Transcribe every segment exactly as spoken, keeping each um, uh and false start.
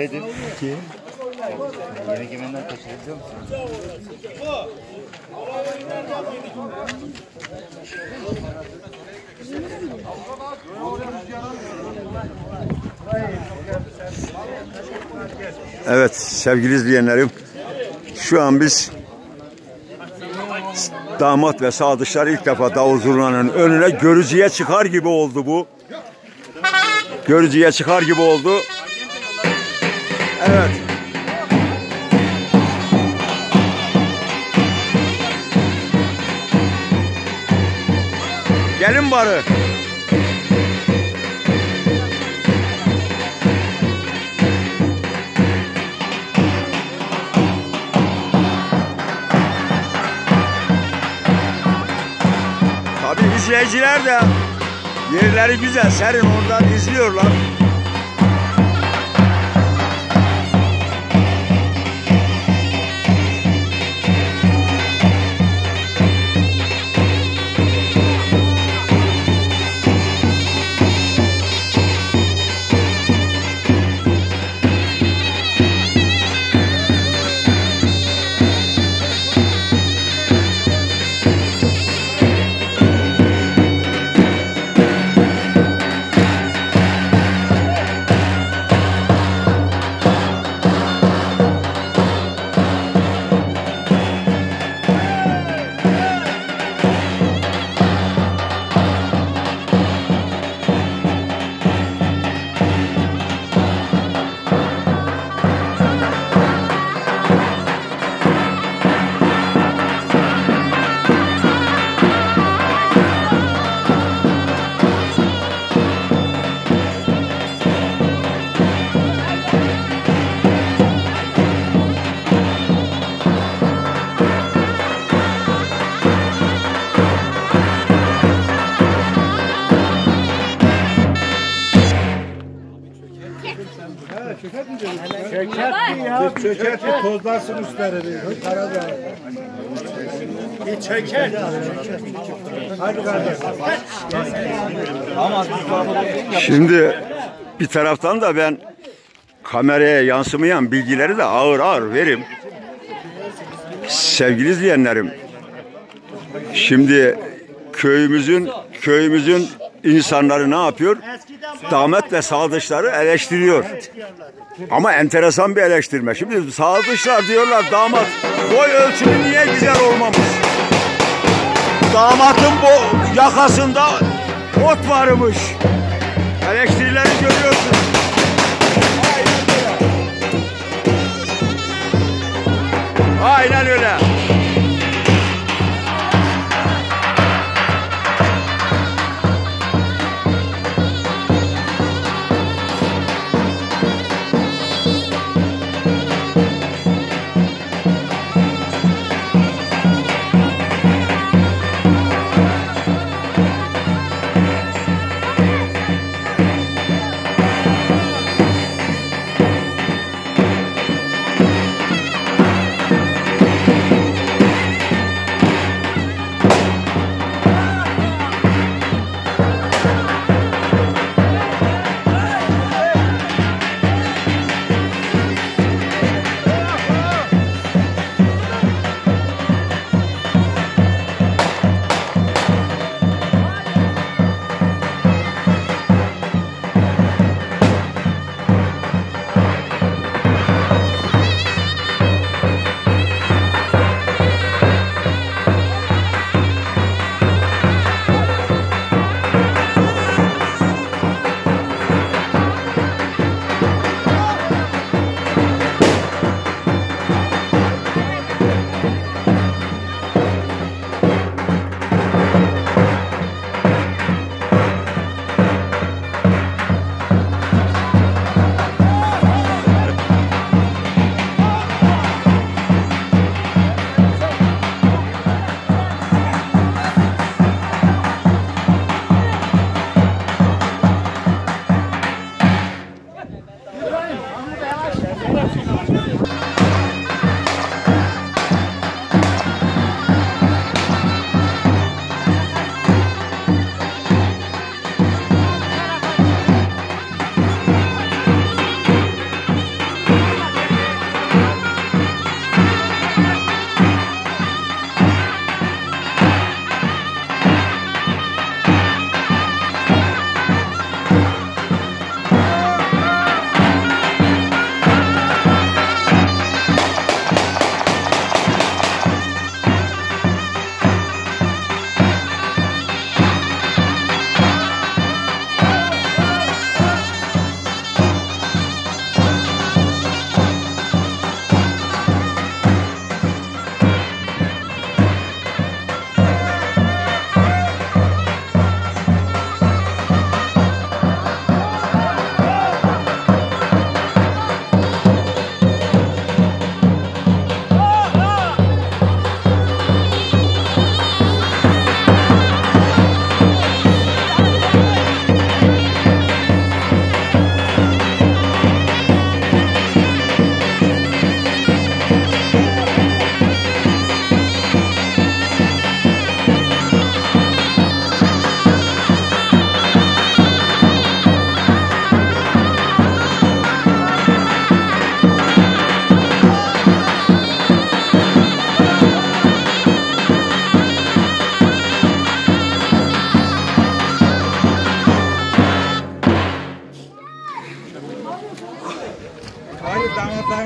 Efendim? Kim? Yemek yemenden kaçırabiliyor musun? Evet sevgili izleyenlerim, şu an biz damat ve sadıçlar ilk defa davul zurnanın önüne görücüye çıkar gibi oldu bu. Görücüye çıkar gibi oldu. Evet. Gelin barı. Tabii izleyiciler de yerleri güzel, serin, oradan izliyorlar. Çökertti ya. Çökertti tozlarsın üstleri. Bir çökert. Hadi kardeş. Şimdi bir taraftan da ben kameraya yansımayan bilgileri de ağır ağır verim. Sevgili izleyenlerim, şimdi köyümüzün köyümüzün insanları ne yapıyor? Damat ve sadıçları eleştiriyor. Ama enteresan bir eleştirme. Şimdi sadıçlar diyorlar, damat boy ölçümü niye güzel olmamış? Damatın bu yakasında ot varmış. Eleştirileri görüyorsun. Aynen öyle.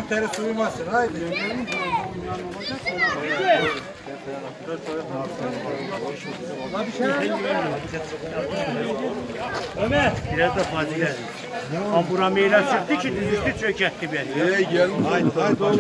teri suymasın. Haydi. Ömer. Biraz da fazla geldi. Ambura meyler çıktı ki dizüstü çökertti beni. Ee, gel. Haydi, haydi olur.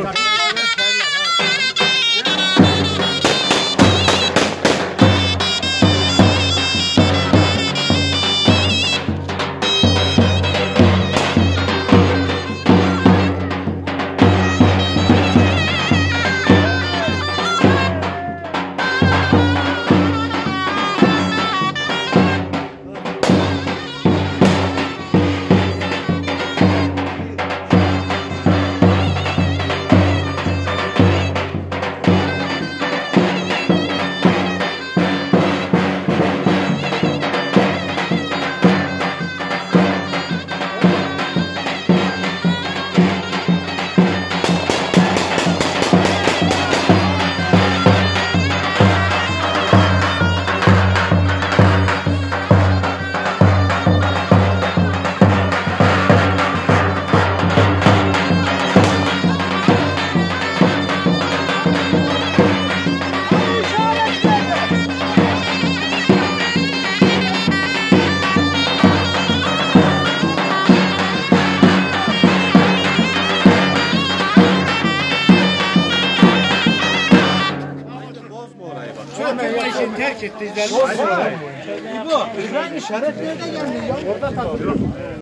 Terk etti. İbo, güzel işaret nerede geldi ya? Orada takılıyor.